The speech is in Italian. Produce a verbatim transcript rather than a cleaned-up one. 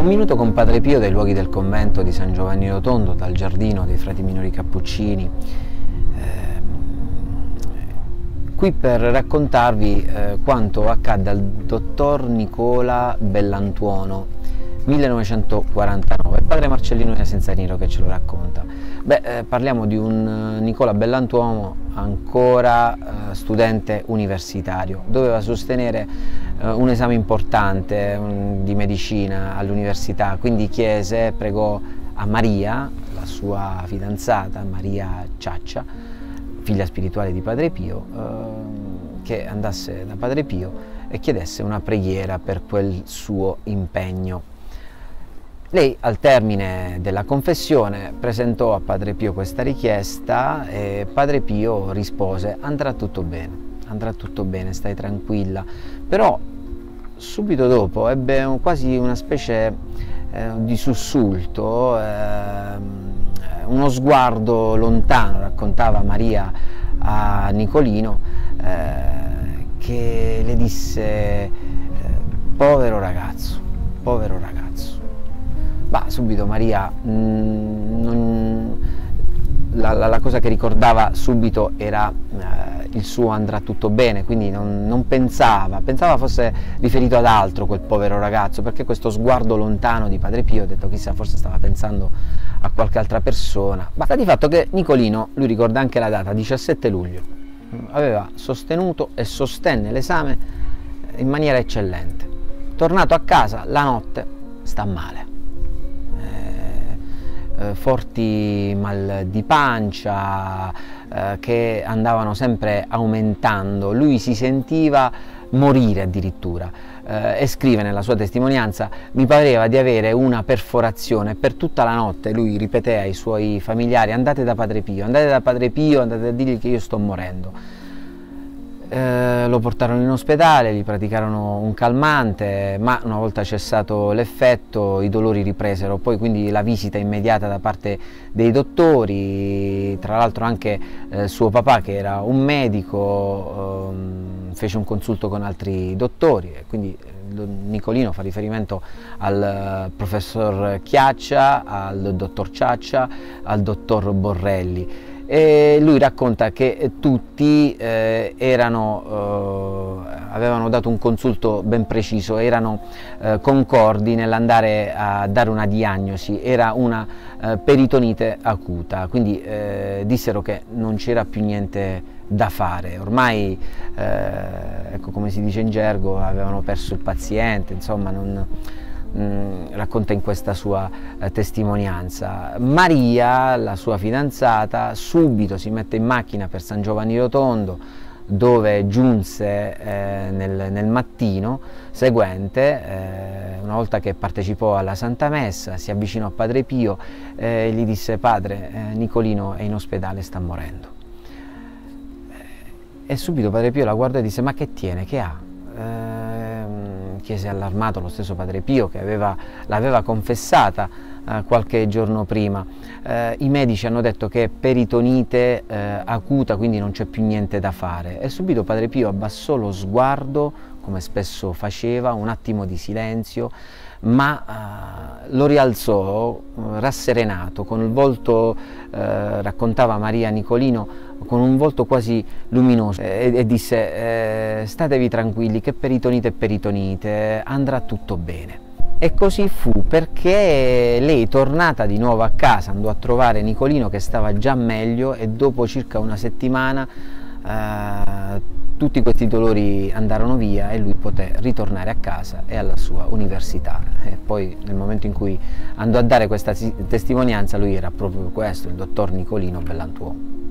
Un minuto con Padre Pio dai luoghi del convento di San Giovanni Rotondo, dal giardino dei frati minori cappuccini, eh, qui per raccontarvi eh, quanto accadde al dottor Nicola Bellantuono, millenovecentoquarantanove, padre Marcellino Senzaniro che ce lo racconta. Beh, eh, parliamo di un Nicola Bellantuono ancora eh, studente universitario, doveva sostenere eh, un esame importante un, di medicina all'università, quindi chiese, pregò a Maria, la sua fidanzata, Maria Ciaccia, figlia spirituale di Padre Pio, eh, che andasse da Padre Pio e chiedesse una preghiera per quel suo impegno. Lei al termine della confessione presentò a Padre Pio questa richiesta e Padre Pio rispose: andrà tutto bene, andrà tutto bene, stai tranquilla. Però subito dopo ebbe un, quasi una specie eh, di sussulto, eh, uno sguardo lontano, raccontava Maria a Nicolino, eh, che le disse eh, povero ragazzo, povero ragazzo. Bah, subito Maria, mh, non, la, la, la cosa che ricordava subito era eh, il suo andrà tutto bene, quindi non, non pensava, pensava fosse riferito ad altro quel povero ragazzo, perché questo sguardo lontano di Padre Pio, ho detto chissà, forse stava pensando a qualche altra persona. Ma sta di fatto che Nicolino, lui ricorda anche la data, diciassette luglio, aveva sostenuto e sostenne l'esame in maniera eccellente. Tornato a casa la notte sta male. Forti mal di pancia eh, che andavano sempre aumentando, lui si sentiva morire addirittura eh, e scrive nella sua testimonianza: mi pareva di avere una perforazione. Per tutta la notte lui ripeté ai suoi familiari: andate da Padre Pio, andate da Padre Pio, andate a dirgli che io sto morendo. Eh, lo portarono in ospedale, gli praticarono un calmante, ma una volta cessato l'effetto i dolori ripresero, poi quindi la visita immediata da parte dei dottori, tra l'altro anche eh, suo papà, che era un medico, ehm, fece un consulto con altri dottori, e quindi eh, Nicolino fa riferimento al eh, professor Chiaccia, al dottor Ciaccia, al dottor Borrelli. E lui racconta che tutti eh, erano, eh, avevano dato un consulto ben preciso, erano eh, concordi nell'andare a dare una diagnosi, era una eh, peritonite acuta, quindi eh, dissero che non c'era più niente da fare, ormai, eh, ecco, come si dice in gergo, avevano perso il paziente, insomma, non... Mm, racconta in questa sua eh, testimonianza. Maria, la sua fidanzata, subito si mette in macchina per San Giovanni Rotondo, dove giunse eh, nel, nel mattino seguente, eh, una volta che partecipò alla Santa Messa, si avvicinò a Padre Pio e gli disse: padre, eh, Nicolino è in ospedale, sta morendo. E subito Padre Pio la guardò e disse: ma che tiene, che ha? Eh, chiese allarmato lo stesso Padre Pio, che l'aveva confessata eh, qualche giorno prima. Eh, I medici hanno detto che è peritonite eh, acuta, quindi non c'è più niente da fare. E subito Padre Pio abbassò lo sguardo, come spesso faceva, un attimo di silenzio, ma eh, lo rialzò eh, rasserenato, con il volto, eh, raccontava Maria Nicolino, con un volto quasi luminoso, e, e disse: eh, statevi tranquilli, che peritonite è peritonite, andrà tutto bene. E così fu, perché lei, tornata di nuovo a casa, andò a trovare Nicolino che stava già meglio, e dopo circa una settimana eh, tutti questi dolori andarono via e lui poté ritornare a casa e alla sua università. E poi, nel momento in cui andò a dare questa testimonianza, lui era proprio questo, il dottor Nicolino Bellantuono.